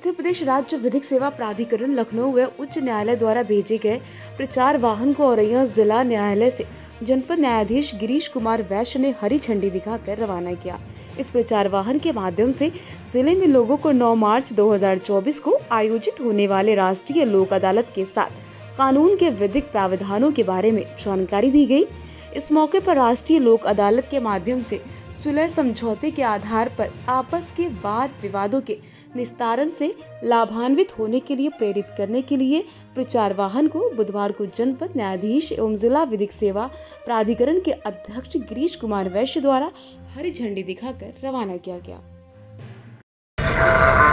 मध्य प्रदेश राज्य विधिक सेवा प्राधिकरण लखनऊ व उच्च न्यायालय द्वारा भेजे गए प्रचार वाहन को औरैया जिला न्यायालय से जनपद न्यायाधीश गिरीश कुमार वैश्य ने हरी झंडी दिखाकर रवाना किया। इस प्रचार वाहन के माध्यम से जिले में लोगों को 9 मार्च 2024 को आयोजित होने वाले राष्ट्रीय लोक अदालत के साथ कानून के विधिक प्रावधानों के बारे में जानकारी दी गई। इस मौके पर राष्ट्रीय लोक अदालत के माध्यम से सुलह समझौते के आधार पर आपस के वाद विवादों के निस्तारण से लाभान्वित होने के लिए प्रेरित करने के लिए प्रचार वाहन को बुधवार को जनपद न्यायाधीश एवं जिला विधिक सेवा प्राधिकरण के अध्यक्ष गिरीश कुमार वैश्य द्वारा हरी झंडी दिखाकर रवाना किया गया।